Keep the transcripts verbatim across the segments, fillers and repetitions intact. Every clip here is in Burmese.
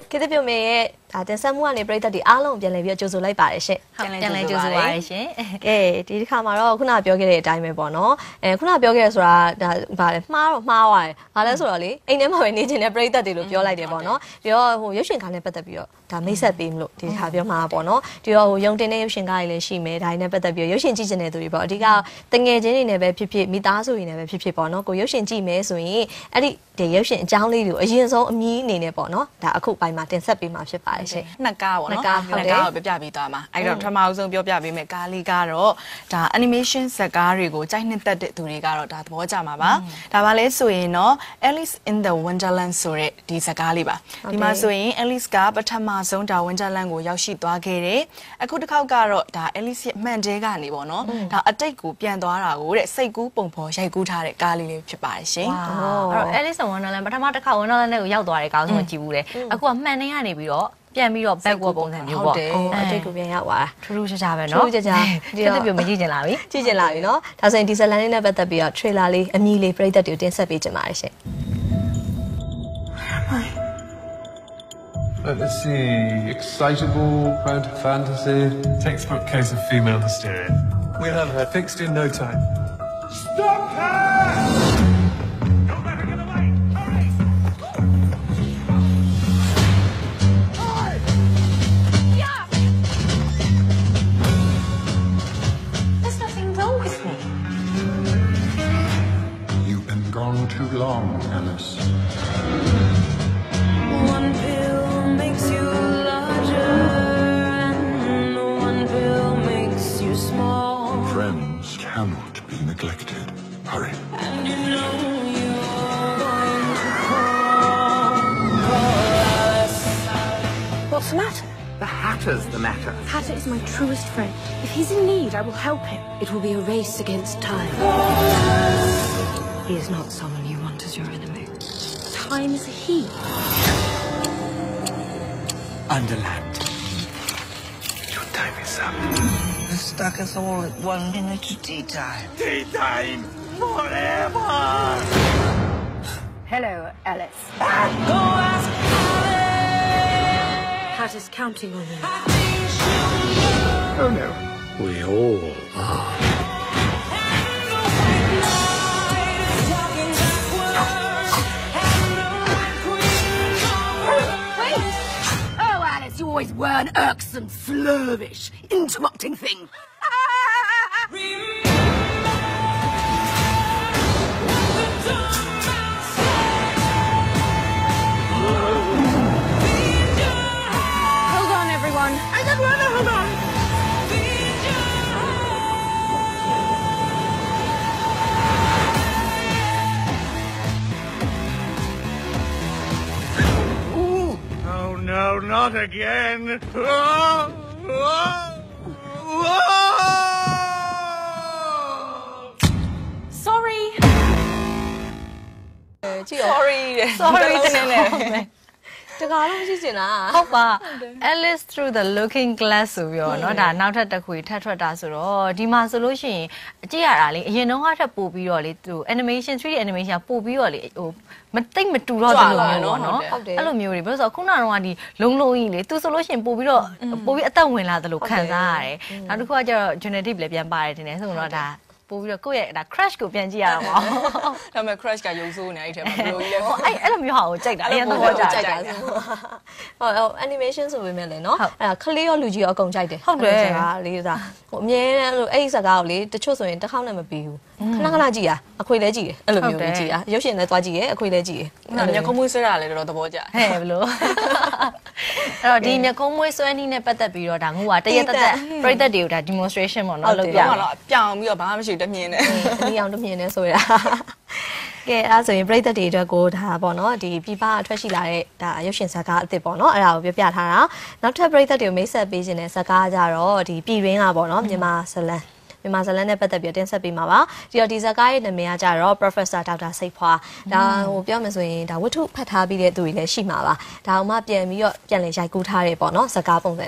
ကိတပြုံမေရဲ့ဒါတင်ဆက်မှုကနေပြည်သက်တွေအားလုံးပြန်လည်ပြီးကြိုဆိုလိုက်ပါတယ်ရှင်ပြန်လည်ကြိုဆိုပါရရှင်ကဲဒီတစ်ခါမှာတော့ခုနပြောခဲ့တဲ့အတိုင်းပဲပေါ့နော်အဲခုနပြောခဲ့ရဆိုတာဒါဗာလဲမှားတော့မှားသွားတယ်ဘာလဲဆိုတော့လေအိမ်ထဲမှာပဲနေချင်တဲ့ပြည်သက်တွေလို့ပြောလိုက်တယ်ပေါ့နော်ပြီးတော့ဟိုရုပ်ရှင်ကားနဲ့ပတ်သက်ပြီးတော့ဒါမိတ်ဆက်ပေးမလို့ဒီတစ်ခါပြောမှာပေါ့နော်ဒီတော့ဟိုယုံတင်တဲ့ရုပ်ရှင်ကားတွေလည်းရှိမယ်ဒါတွေနဲ့ပတ်သက်ပြီးရုပ်ရှင်ကြည့်ချင်တဲ့သူတွေပေါ့အဓိကတငယ်ချင်းတွေနဲ့ပဲဖြစ်ဖြစ်မိသားစုတွေနဲ့ပဲဖြစ်ဖြစ်ပေါ့နော်ကိုရုပ်ရှင်ကြည့်မယ်ဆိုရင်အဲ့ဒီဒီရုပ်ရှင်အကြောင်းလေးတွေကိုအရင်ဆုံးအမီးအနေနဲ့ပေါ့နော်ဒါအခုပိုင်းမှာတင်ဆက်ပေးမှာဖြစ်ပါတယ်ရှင်နှစ်ကားပေါ့နော်နှစ်ကားကိုပြပြပေးသွားမှာအဲ့တော့ပထမဆုံးပြောပြပေးမယ်ကားလေးကတော့ဒါ animation ဇာတ်ကားတွေကိုကြိုက်နှစ်သက်တဲ့သူတွေကတော့ဒါသဘောကျမှာပါဒါပါလဲဆိုရင်တော့ Alice in the Wonderland ဆိုတဲ့ဒီဇာတ်ကားလေးပါဒီမှာဆိုရင် Alice ကပထမဆုံးဒါ Wonderland ကိုရောက်ရှိသွားခဲ့တယ်အခုတစ်ခေါက်ကတော့ဒါ Alice ရဲ့မှန်တဲကနေပေါ့နော်ဒါအတိတ်ကိုပြန်သွားတာကိုတဲ့စိတ်ကူးပုံဖော်ရိုက်ကူးထားတဲ့ကားလေးလေးဖြစ်ပါတယ်ရှင်အဲ့တော့ Alice in Wonderland ပထမတစ်ခါ Wonderland ကိုရောက်သွားတဲ့ကားဆုံးကိုကြည့်ဘူးတယ်အခုကမှန်နေရနေပြီးတော့ပြန်ပြီးတော့ backward ပုံစံမျိုးပေါ့အတိတ်ကိုပြန်ရောက်သွားတာထူးထူးခြားခြားပဲเนาะထူးထူးခြားခြားဒီတော့ပြမကြည့်ချင်လာပြီကြည့်ချင်လာပြီเนาะဒါဆိုရင်ဒီဇလန်လေးနဲ့ပတ်သက်ပြီးတော့ trailer လေးအမီလေးပြည်သက်တွေကိုတင်ဆက်ပေးချင်ပါတယ်ရှင် Let's see, excitable, prone to fantasy. Textbook case of female hysteria. We'll have her fixed in no time. Stop her! Don't let her get away! Hurry! Yeah! There's nothing wrong with me. You've been gone too long, Alice. One pill makes you larger, and one pill makes you small. Friends cannot be neglected. Hurry. And you know you're going to call, call Alice. What's the matter? The Hatter's the matter. Hatter is my truest friend. If he's in need, I will help him. It will be a race against time. He is not someone you want as your enemy. Time is a he. Underland. Your time is up. We're stuck as all at one minute to tea time. Tea time! Forever! Hello, Alice. Go ask Alice. Hatter's counting on you. Oh no. We all are. You always were an irksome, slurvish, interrupting thing. Hold on, everyone. I don't want to hold on. No, not again. Sorry. sorry sorry တနေနေတကားလုံးရှိချင်လားဟုတ်ပါ Alice through the looking glass ဆိုပြီးတော့เนาะဒါနောက်ထပ်တစ်ခွေထပ်ထွက်တာဆိုတော့ဒီမှာဆိုလို့ရှိရင်အကြည့်ရတာလေအရင်တော့ထပ်ပို့ပြီးတော့လေသူ animation 3D animation ပို့ပြီးတော့လေဟိုမတိတ်မတူတော့တယ်လို့မျိုးပေါ့နော်အဲ့လိုမျိုးတွေဘာလို့ဆိုတော့ခုနကတော့ဒီလုံလုံကြီးလေသူဆိုလို့ရှိရင်ပို့ပြီးတော့ပို့ပြီးအသက်ဝင်လာတယ်လို့ခံစားရတယ်နောက်တစ်ခုကကျတော့ genetic လည်းပြန်ပါတယ်တင်တယ်ဆိုတော့ဒါပို့ပြီးတော့ကိုယ့်ရဲ့ဒါ crash ကိုပြန်ကြည့်ရတာပေါ့ဒါပေမဲ့ crash ကရုပ်ဆိုးနေအဲ့ထဲမှာဘယ်လိုကြီးလဲဟိုအဲ့အဲ့လိုမျိုးဟာကိုကြိုက်တာအရင်တော့ကြိုက်တာဟို animation ဆိုပေမဲ့လည်းเนาะအဲ့ဒါခလေးရောလူကြီးရောအကုန်ကြိုက်တယ်ဟုတ်တယ်စကားလေးစားဟိုအမြဲတမ်းအဲ့အဲ့စကားကိုလေတချို့ဆိုရင်တစ်ခေါက်နဲ့မပြီးဘူးခဏခဏကြည့်ရအခွေလဲကြည့်တယ်အဲ့လိုမျိုးကြည့်ရရုပ်ရှင်လည်းသွားကြည့်ရအခွေလဲကြည့်ရညခုံးမွေးဆွဲတာလည်းတော်တော်သဘောကျဟဲ့ဘလို့အဲ့တော့ဒီညခုံးမွေးဆွဲနည်းနဲ့ပတ်သက်ပြီးတော့ဒါငိုကတရက်တက်တက်ပြိသက်တွေကိုဒါ demonstration ပေါ့နော်လုပ်ပြတော့ပြောင်းပြီးတော့ဘာမှမရှိတမြင်နဲ့အနည်းအောင်တမြင်နဲ့ဆိုရတာကဲအဲ့ဆိုရင်ပြိသက်တွေအတွက်ကိုဒါပေါ့နော်ဒီပြပအထွက်ရှိလာတဲ့ဒါရုပ်ရှင်ဇာတ်ကားအစ်စ်ပေါ့နော်အဲ့ဒါကိုပြပြထားတာနောက်ထပ်ပြိသက်တွေကိုမိတ်ဆက်ပေးခြင်းတဲ့ဇာတ်ကားကြတော့ဒီပြည်ရင်းကပေါ့နော်မြန်မာဇလန်မြန်မာဇလန်နဲ့ပတ်သက်ပြီးတင်ဆက်ပေးမှာပါဒီတော့ဒီဇာတ်ကားရဲ့နာမည်ကကြတော့ Professor ဒေါက်တာစိတ်ဖွာဒါဟိုပြောမယ်ဆိုရင်ဒါဝတ္ထုဖတ်ထားပြီးတဲ့သူတွေလည်းရှိမှာပါဒါအောင်မှပြန်ပြီးတော့ပြန်လည်ရိုက်ကူးထားတယ်ပေါ့နော်ဇာတ်ကားပုံစံလေးပါ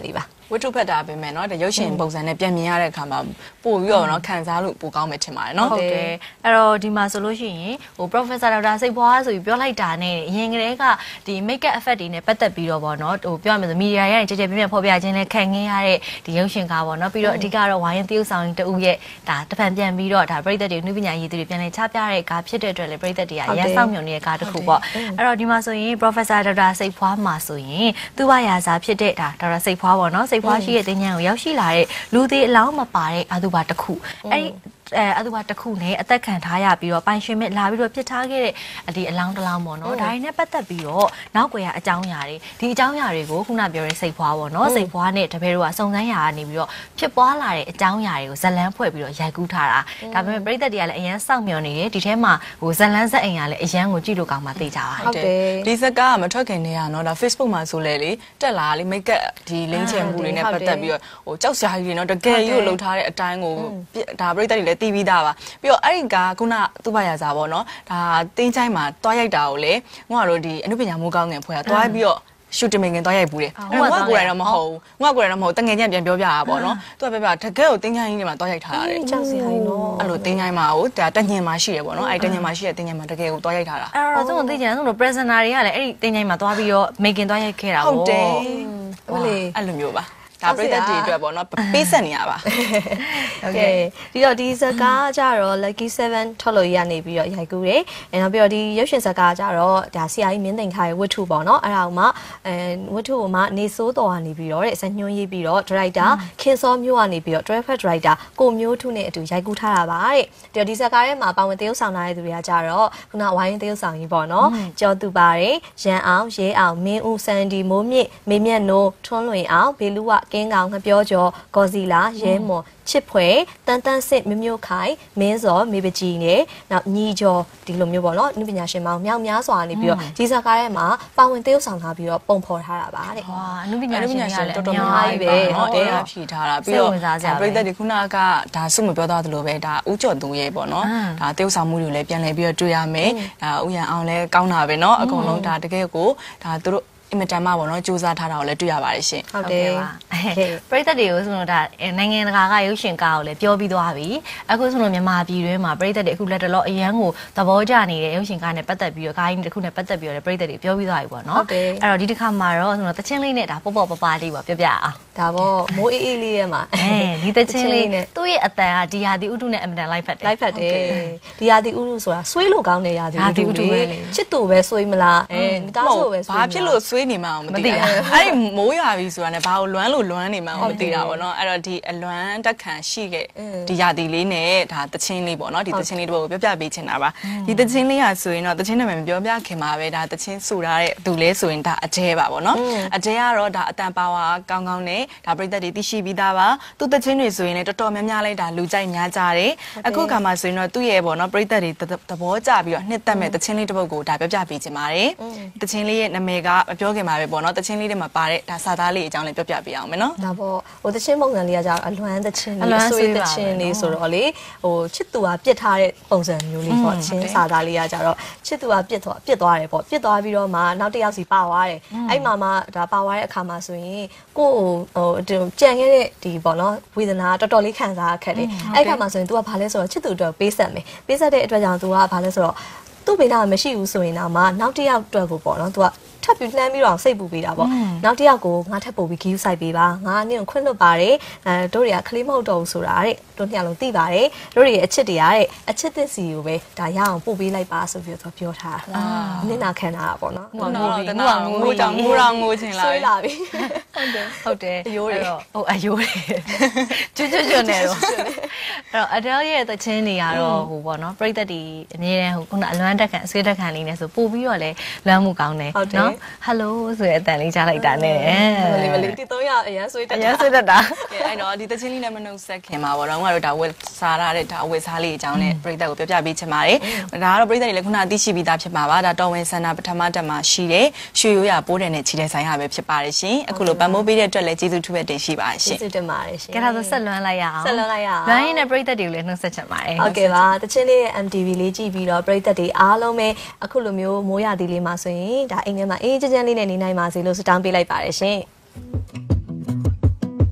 ဝတ္ထုဖတ်တာပဲမယ်နော်ဒါရုပ်ရှင်ပုံစံနဲ့ပြန်မြင်ရတဲ့အခါမှာပို့ပြီးတော့နော်ခံစားလို့ပိုကောင်းမယ်ထင်ပါတယ်နော်ဟုတ်တယ်အဲ့တော့ဒီမှာဆိုလို့ရှိရင်ဟို Professor ဒေါက်တာစိတ်ပွားဆိုပြီးပြောလိုက်တာနဲ့အရင်ကတည်းကဒီ make up effect တွေနဲ့ပတ်သက်ပြီးတော့ဗောနော်ဟိုပြောရမယ်ဆိုမီဒီယာရဲ့ကြကြပြင်းပြင်းဖော်ပြခြင်းနဲ့ခံခဲ့ရတဲ့ဒီရုပ်ရှင်ကားဗောနော်ပြီးတော့အဓိကတော့ဝိုင်းသရုပ်ဆောင်တဦးရဲ့ဒါတပံပြန်ပြီးတော့ဒါပရိသတ်တွေနှုပညာရည်သူတွေပြန်လည်ချပြတဲ့ကားဖြစ်တဲ့အတွက်လည်းပရိသတ်တွေကရန်ဆောင်မြုံနေတဲ့ကားတစ်ခုပေါ့အဲ့တော့ဒီမှာဆိုရင် Professor ဒေါက်တာစိတ်ဖွားမှာဆိုရင်သူ့ဘာရာစာဖြစ်တဲ့ဒါဒေါက်တာစိတ်ဖွားဗောနော်စိတ်ဖွားရှိတဲ့တင်ញံကိုရောက်ရှိလာတဲ့လူသေးအလောင်းမပါတဲ့အတူပါတစ်ခုအဲ့ဒီအဲအတူပါတစ်ခုနဲ့အသက်ခံထားရပြီးတော့ပိုင်ရှင်မြစ်လာပြီးတော့ပြစ်ထားခဲ့တဲ့ဒီအလောင်းတစ်လောင်းပေါ့နော်ဒါတွေနဲ့ပတ်သက်ပြီးတော့နောက်ွယ်ရအကြောင်းအရာတွေဒီအကြောင်းအရာတွေကိုခုနပြောတဲ့စိတ်ဖွားပေါ့နော်စိတ်ဖွားနဲ့တပည့်တို့ကစုံစမ်းရာကနေပြီးတော့ဖြစ်ပွားလာတဲ့အကြောင်းအရာတွေကိုဇလန်းဖွဲ့ပြီးတော့ရိုက်ကူးထားတာဒါပေမဲ့ပရိသတ်တွေကလည်းအရန်စောင့်မျှော်နေတယ်ဒီထဲမှာဟိုဇလန်းဇက်အိမ်ကလည်းအရန်ကိုကြည့်လို့ကောင်းမှသိကြပါဟုတ်တယ်ဒီစကားကမထွက်ခင်နေရနော်ဒါ Facebook မှာဆိုလဲလေတက်လာလေ make up ဒီလိမ့်ချင်မှုတွေနဲ့ပတ်သက်ပြီးတော့ဟိုကြောက်စရာကြီးတွေနော်တကယ်ကြီးကိုလှုပ်ထားတဲ့အတိုင်းကိုဒါပရိသတ်တွေလည်းသိပြီးသားပါပြီးတော့အဲ့ဒီကခုနသူ့ဘာရစာပေါ့နော်ဒါတင်းချိုင်းမှာတွားရိုက်တာကိုလေငါတို့ဒီအနုပညာမိုးကောင်းငယ်ဖွဲ့တာတွားပြီးတော့ရှူတင်မင်ငင်တွားရိုက်ဘူးတယ်အဲ့တော့ငါကိုယ်တိုင်တော့မဟုတ်ဘူးငါကိုယ်တိုင်တော့မဟုတ်တငယ်ချင်းပြန်ပြောပြတာပေါ့နော်သူကပြောပြတကယ်ကိုတင်းချိုင်းကြီးမှာတွားရိုက်ထားတာလေကြောက်စရာကြီးနော်အဲ့လိုတင်းချိုင်းမှာဟိုဒါတညင်မှာရှိရပေါ့နော်အဲ့တညင်မှာရှိတဲ့တင်းချိုင်းမှာတကယ်ကိုတွားရိုက်ထားတာအဲ့တော့သူသိကြတယ်သူတို့ presenter တွေကလည်းအဲ့ဒီတင်းချိုင်းမှာတွားပြီးတော့ making တွားရိုက်ခဲ့တာပေါ့ဟုတ်တယ်ဟုတ်လေအဲ့လိုမျိုးပါဒါပရိသတ်တွေအတွက်ပေါ့နော်ပေးဆက်နေရပါโอเคဒီတော့ဒီဇာကားကြတော့ Lucky seven ထွက်လို့ရနေပြီးတော့ရိုက်ကူးတယ်အဲနောက်ပြီးတော့ဒီရုပ်ရှင်ဇာကားကြတော့ဒါ ဆရာကြီးမင်းသိန်ခါရဲ့ဝတ္ထုပေါ့နော်အဲ့ဒါကမှအဲဝတ္ထုကမှနေစိုးတော်ကနေပြီးတော့တဲ့ဇာညွှန်းရေးပြီးတော့ director ခင်စောမျိုးကနေပြီးတော့ director director ကိုမျိုးထုနဲ့အတူရိုက်ကူးထားတာပါတဲ့ဒီတော့ဒီဇာကားထဲမှာပါဝင်သရုပ်ဆောင်ထားတဲ့သူတွေကကြတော့ခုနဝိုင်းသရုပ်ဆောင်ကြီးပေါ့နော်ကျော်သူပါတယ်ရန်အောင်ရဲအောင်မင်းဦးစန်ဒီမိုးမြင့်မေမြတ်နိုးထွန်းလွင်အောင်ဘေလူဝကင်းကောင်ငပြောကျော်ဂေါ်စီလာရဲမော်ချစ်ဖွယ်တန်တန်စစ်မမျိုးခိုင်မင်းစောမေပကြီးနဲ့နောက်ညီကျော်ဒီလိုမျိုးပေါ့နော်နုပညာရှင်မောင်မြောက်များစွာနေပြီးတော့ဒီဇာကားထဲမှာပါဝင်သရုပ်ဆောင်ထားပြီးတော့ပုံဖော်ထားတာပါတဲ့ဟာနုပညာရှင်တွေကလည်းတော်တော်များများပဲဟုတ်တယ်ဖြေထားတာပြီးတော့ပရိသတ်တွေခုနကဒါစုမပြောတော့သလိုပဲဒါဦးကျော်သူရဲ့ပေါ့နော်ဒါသရုပ်ဆောင်မှုတွေလည်းပြန်လည်ပြီးတော့တွေ့ရမယ်ဒါဦးရန်အောင်လည်းကောင်းတာပဲเนาะအကုန်လုံးဒါတကယ်ကိုဒါသူတို့အင်မတန်မှပေါ့နော်စူးစမ်းထားတာကိုလည်းတွေ့ရပါတယ်ရှင်ဟုတ်တယ်ပါပရိသတ်တွေကိုဆိုတော့ဒါနိုင်ငံတကာကရုပ်ရှင်ကားကိုလည်းပြောပြီးသွားပြီအခုဆိုတော့မြန်မာပြည်တွင်းမှာပရိသတ်တွေအခုလက်တလောအရန်ကိုသဘောကျနေတဲ့ရုပ်ရှင်ကားနဲ့ပတ်သက်ပြီးတော့ကားကြီးတစ်ခုနဲ့ပတ်သက်ပြီးတော့ပရိသတ်တွေပြောပြီးသွားပြီပေါ့နော်အဲ့တော့ဒီတစ်ခါမှာတော့ဆိုတော့တချင်းလေးနဲ့ဒါပေါ့ပေါ့ပပလေးပေါ့ပြပြအောင်ဒါပေါ့မိုးအေးအေးလေးထဲမှာအဲဒီတချင်းလေးနဲ့သူ့ရဲ့အတန်ကဒီဟာဒီဥတုနဲ့အင်မတန်လိုက်ဖက်တယ်လိုက်ဖက်တယ်ဒီဟာဒီဥတုဆိုတာဆွေးလို့ကောင်းတဲ့ဟာဒီဥတုပဲချစ်တူပဲဆွေးမလားအဲမိသားစုပဲဆွေးဘာဖြစ်လို့ဆွေးနေမှအောင်မသိဘူးအဲ့ဒီမိုးရွာပြီဆိုတာနဲ့ဘာလို့လွမ်းလို့လွမ်းနေမှမသိတာပေါ့နော်အဲ့တော့ဒီအလွမ်းတက်ခံရှိခဲ့ဒီရာသီလေးနဲ့ဒါတချင်းလေးပေါ့နော်ဒီတချင်းလေးတစ်ပုဒ်ကိုပြောပြပေးချင်တာပါဒီတချင်းလေးကဆိုရင်တော့တချင်းနာမည်မပြောပြခင်ပါပဲဒါတချင်းဆူထားတဲ့သူလဲဆိုရင်ဒါအကျဲပါပေါ့နော်အကျဲကတော့ဒါအတန်ပါဝါကောင်းကောင်းနဲ့ဒါပရိသတ်တွေသိရှိပြီးသားပါသူတချင်းတွေဆိုရင်လည်းတော်တော်များများလဲဒါလူကြိုက်များကြတယ်အခုခါမှာဆိုရင်တော့သူ့ရဲ့ပေါ့နော်ပရိသတ်တွေသဘောကျပြီးတော့နှစ်သက်မဲ့တချင်းလေးတစ်ပုဒ်ကိုဒါပြောပြပေးချင်ပါတယ်တချင်းလေးရဲ့နာမည်ကမပြောခင်ပါပဲပေါ့နော်တချင်းလေးတွေမှာပါတဲ့ဒါစာသားလေးအကြောင်းလေးပြောပြပေးအောင်မယ်နော်ဒါပေါ့ဟိုတချင်းပုံစံလေးကကြတော့အလွမ်းတချင်းလေးဆွေးတချင်းလေးဆိုတော့လေဟိုချစ်သူကပြစ်ထားတဲ့ပုံစံမျိုးလေးပေါ့ချင်းစာသားလေးကကြတော့ချစ်သူကပြစ်သွားပြစ်သွားတယ်ပေါ့ပြစ်သွားပြီးတော့မှနောက်တစ်ယောက်စီပါသွားတယ်အဲ့မှာမှဒါပါသွားတဲ့အခါမှာဆိုရင်ကိုဟိုကြံခဲ့တဲ့ဒီပေါ့နော်ဝေဒနာတော်တော်လေးခံစားခက်တယ်အဲ့ခါမှာဆိုရင် तू ကဘာလဲဆိုတော့ချစ်သူအတွက်ပေးဆက်မယ်ပေးဆက်တဲ့အတွက်ကြောင့် तू ကဘာလဲဆိုတော့သူ့ဘေးနာမရှိဘူးဆိုရင်တော့မှနောက်တစ်ယောက်အတွက်ကိုပေါ့နော် तू ကထပ်ပြီးလှမ်းပြီးတော့စိတ်ပူပေးတာပေါ့နောက်တစ်ယောက်ကိုငါထပ်ပို့ပြီးဂီးဆိုင်ပေးပါငါအနည်းကိုခွင့်လွတ်ပါတယ်အဲတို့တွေကခလေးမဟုတ်တော့ဘူးဆိုတာတဲ့တို့နှစ်ယောက်လုံးသိပါတယ်တို့တွေရဲ့အချစ်တွေရတဲ့အချစ်သစ်စီကိုပဲဒါရအောင်ပို့ပေးလိုက်ပါဆိုပြီးတော့ပြောထားတာနင့်နာခံတာပေါ့နော်ငိုငိုပြီးငိုငိုကြောင်ငိုတော့ငိုချင်လာဆွေးလာပြီဟုတ်တယ်ဟုတ်တယ်အယိုးတွေဟုတ်အယိုးတွေကျွတ်ကျွတ်ကျွတ်နေတော့အဲ့တော့ Adele ရဲ့သချင်းတွေကတော့ဟိုပေါ့နော်ပရိသတ်တွေအမြဲတမ်းဟိုခုနအလွမ်းတက်ခံအဆွေးတက်ခံလေးနဲ့ဆိုပို့ပြီးတော့လဲလွမ်းမှုကောင်းတယ်နော် Hello ဆိုတဲ့အတန်လေးကြားလိုက်တာနဲ့မလေးမလေးတီသုံးရအရန်ဆွေးတက်အရန်ဆွေးတက်တာကဲအဲ့တော့ဒီသချင်းလေးနဲ့မနှုတ်ဆက်ခင်ပါပေါ့နော်ငါတို့ဒါဝက်စားရတဲ့ဒါဝက်စားလေးအကြောင်းနဲ့ပရိသတ်ကိုပြောပြပေးချင်ပါတယ်ဒါကတော့ပရိသတ်တွေလည်းခုနသိရှိပြီးသားဖြစ်မှာပါဒါတော်ဝင်ဆန္ဒပထမတက်မှာရှိတဲ့ရွှေရိုးရပိုးတယ်နဲ့ခြေတဲ့ဆိုင်ရပဲဖြစ်ပါတယ်ရှင်အခုလိုပံ့ပိုးပေးတဲ့အတွက်လည်းကျေးဇူးထူးပဲတင်ရှိပါတယ်ရှင်ကျေးဇူးတင်ပါတယ်ရှင်ကဲဒါဆိုဆက်လွမ်းလိုက်ရအောင်ဆက်လွမ်းလိုက်ရအောင်လွမ်းရင်းနဲ့ပရိသတ်တွေကိုလည်းနှုတ်ဆက်ချင်ပါတယ်ဟုတ်ကဲ့ပါတချင်းလေးရဲ့ M T V လေးကြည့်ပြီးတော့ပရိသတ်တွေအားလုံးပဲအခုလိုမျိုးမိုးရသီးလေးမှာဆိုရင်ဒါအိမ်ထဲမှာအေးချမ်းချမ်းလေးနဲ့နေနိုင်ပါစေလို့ဆုတောင်းပေးလိုက်ပါတယ်ရှင်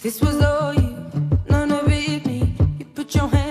This was all you, none of it me. You put your hand